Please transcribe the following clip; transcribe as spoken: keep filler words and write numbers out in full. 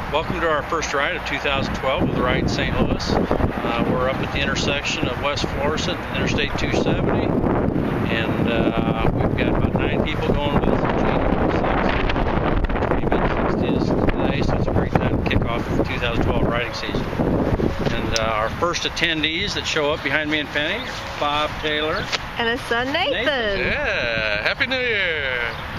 Welcome to our first ride of two thousand twelve with the ride in Saint Louis. Uh, we're up at the intersection of West Florissant and Interstate two seventy, and uh, we've got about nine people going with us. It is today, so it's a great time to kick off the two thousand twelve riding season. And uh, our first attendees that show up behind me and Penny, Bob Taylor and his son Nathan. Nathan. Yeah, Happy New Year!